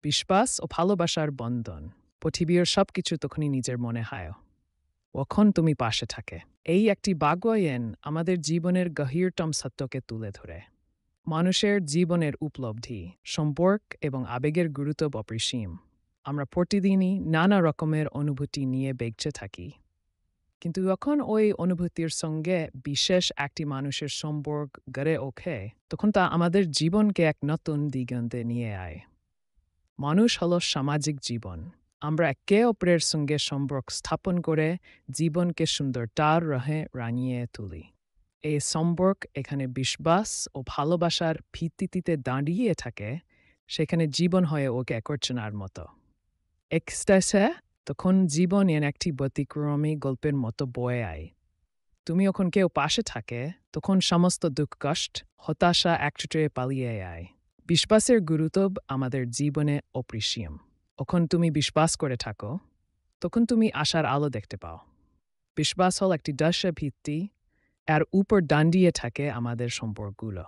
বিশ্বাস ও ভালোবাসার বন্ধন। পৃথিবীর সবকিছু তখনই নিজের মনে হয় যখন তুমি পাশে থাকে। এই একটি বাগ্যয়েন আমাদের জীবনের গভীরতম সত্যকে তুলে ধরে। মানুষের জীবনের উপলব্ধি, সম্পর্ক এবং আবেগের গুরুত্ব অপরিসীম। আমরা প্রতিদিনই নানা রকমের অনুভূতি নিয়ে বেঁচে থাকি, কিন্তু যখন ওই অনুভূতির সঙ্গে বিশেষ একটি মানুষের সম্পর্ক গড়ে ওঠে, তখন তা আমাদের জীবনকে এক নতুন দিগন্তে নিয়ে আয়। মানুষ হলো সামাজিক জীবন। আমরা একে অপরের সঙ্গে সম্পর্ক স্থাপন করে জীবনকে সুন্দরতার রহে রাঙিয়ে তুলি। এই সম্পর্ক এখানে বিশ্বাস ও ভালোবাসার ভিত্তিতে দাঁড়িয়ে থাকে, সেখানে জীবন হয়ে ওকে একর্চনার মতো। এক্সটাসে তখন জীবন এন একটি ব্যতিক্রমী গল্পের মতো বয়ে আয়। তুমি যখন কেউ পাশে থাকে, তখন সমস্ত দুঃখ কষ্ট হতাশা একচুটে পালিয়ে আয়। বিশ্বাসের গুরুত্ব আমাদের জীবনে অপরিসীম। যখন তুমি বিশ্বাস করে থাকো, তখন তুমি আশার আলো দেখতে পাও। বিশ্বাস হল একটি দশা ভিত্তি, এর উপর দাঁড়িয়ে থাকে আমাদের সম্পর্কগুলো।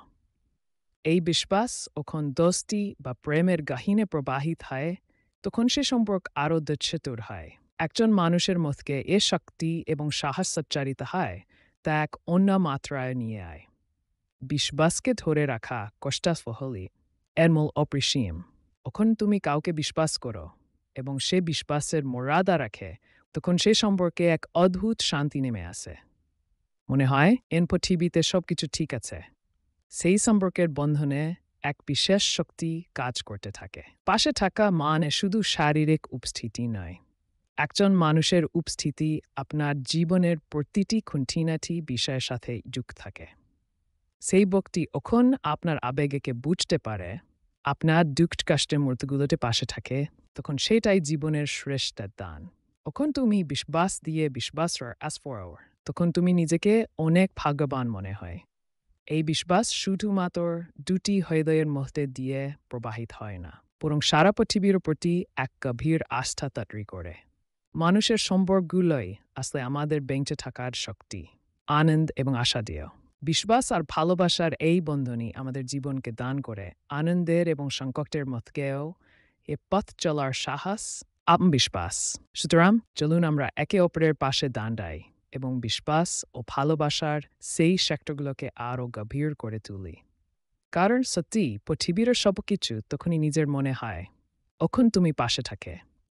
এই বিশ্বাস যখন দোস্তি বা প্রেমের গহীনে প্রবাহিত হয়, তখন সে সম্পর্ক আরও দৃশ্যতুর হয়। একজন মানুষের মধ্যে এ শক্তি এবং সাহস সচ্চারিত হয়, তা এক অন্য মাত্রায় নিয়ে আয়। বিশ্বাসকে ধরে রাখা কষ্টাসফহলি এর মূল অপরিসীম। যখন তুমি কাউকে বিশ্বাস করো এবং সে বিশ্বাসের মর্যাদা রাখে, তখন সে সম্পর্কে এক অদ্ভুত শান্তি নেমে আসে। মনে হয় এন পৃথিবীতে সবকিছু ঠিক আছে। সেই সম্পর্কের বন্ধনে এক বিশেষ শক্তি কাজ করতে থাকে। পাশে থাকা মানে শুধু শারীরিক উপস্থিতি নয়। একজন মানুষের উপস্থিতি আপনার জীবনের প্রতিটি খুঁটিনাটি বিষয়ের সাথে যুক্ত থাকে। সেই ব্যক্তি যখন আপনার আবেগকে বুঝতে পারে, আপনার দুঃখ কষ্টের মুহূর্তগুলোতে পাশে থাকে, তখন সেটাই জীবনের শ্রেষ্ঠ দান। যখন তুমি বিশ্বাস দিয়ে বিশ্বাস তখন তুমি নিজেকে অনেক ভাগ্যবান মনে হয়। এই বিশ্বাস শুধুমাত্র দুটি হৃদয়ের মধ্যে দিয়ে প্রবাহিত হয় না, বরং সারা পৃথিবীর প্রতি এক গভীর আস্থা তৈরি করে। মানুষের সম্পর্কগুলোই আসলে আমাদের বেঁচে থাকার শক্তি, আনন্দ এবং আশা দিয়েও। বিশ্বাস আর ভালোবাসার এই বন্ধনই আমাদের জীবনকে দান করে আনন্দের এবং সংকটের মধ্যেও এ পথ চলার সাহস, আত্মবিশ্বাস। সুতরাং চলুন আমরা একে অপরের পাশে দাঁড়াই এবং বিশ্বাস ও ভালোবাসার সেই সেক্টরগুলোকে আরও গভীর করে তুলি। কারণ সত্যি পৃথিবীর সবকিছু তখনই নিজের মনে হয় যখন তুমি পাশে থাকে।